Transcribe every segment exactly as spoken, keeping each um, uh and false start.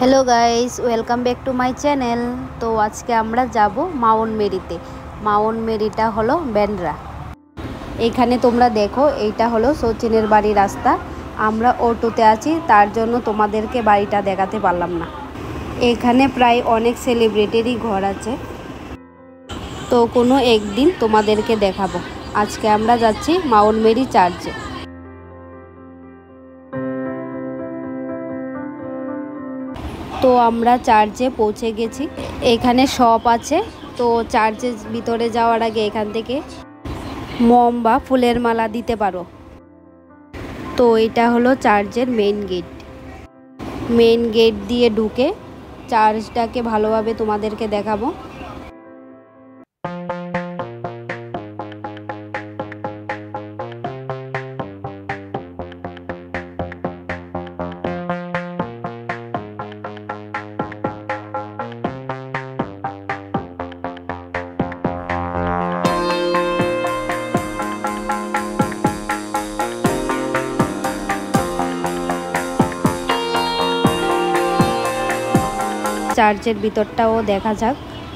Hello guys welcome back to my channel. तो आज के आमरा जाबो माउंट मेरीते। माउंट मेरीटा हलो बैंड्रा। एखाने तोमरा देखो एइटा हलो सचिनेर बाड़ी रास्ता। आमरा अटोते आछि तार जोन्नो तोमादेरके बाड़ीटा देखाते पारलाम ना। एखाने प्राय अनेक सेलिब्रिटिरই घर आछे, तो कोनो एक दिन तोमादेरके देखाबो। आजके आमरा जाচ্ছি माउंट मेरी चार्चे। तो आमरा चार्चे पौঁছে গেছি। এখানে শপ আছে, তো চার্চের ভিতরে যাওয়ার আগে এখান থেকে মম বা ফুলের মালা দিতে পারো। তো এটা হলো চার্চের মেইন গেট। মেইন গেট দিয়ে ঢুকে চার্চটাকে ভালোভাবে তোমাদেরকে দেখাবো। চার্চের ভিতরটাও দেখা যাক।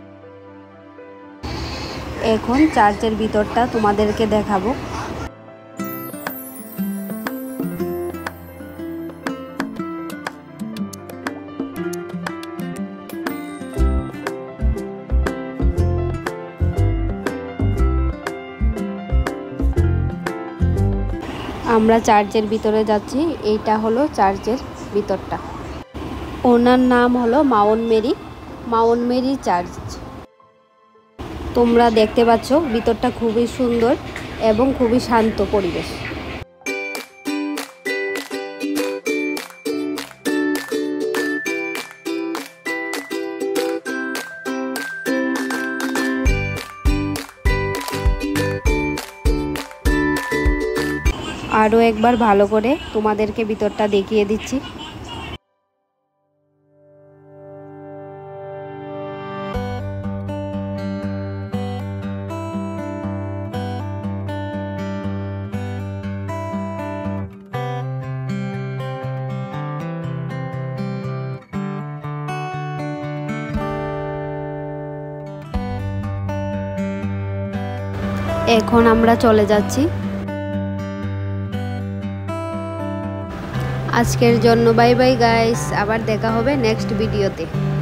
এখন চার্চের ভিতরটা তোমাদেরকে দেখাবো। আমরা চার্চের ভিতরে যাচ্ছি। এইটা হলো চার্চের ভিতরটা। ওনার নাম হলো Mount Mary. Mount Mary church. তোমরা দেখতে পাচ্ছ ভিতরটা খুবই সুন্দর এবং খুবই শান্ত পরিবেশ। আরও একবার ভালো করে তোমাদেরকে ভিতরটা দেখিয়ে দিচ্ছি। এখন আমরা চলে যাচ্ছি। আজকের জন্য বাই বাই গাইস, আবার দেখা হবে নেক্সট ভিডিওতে।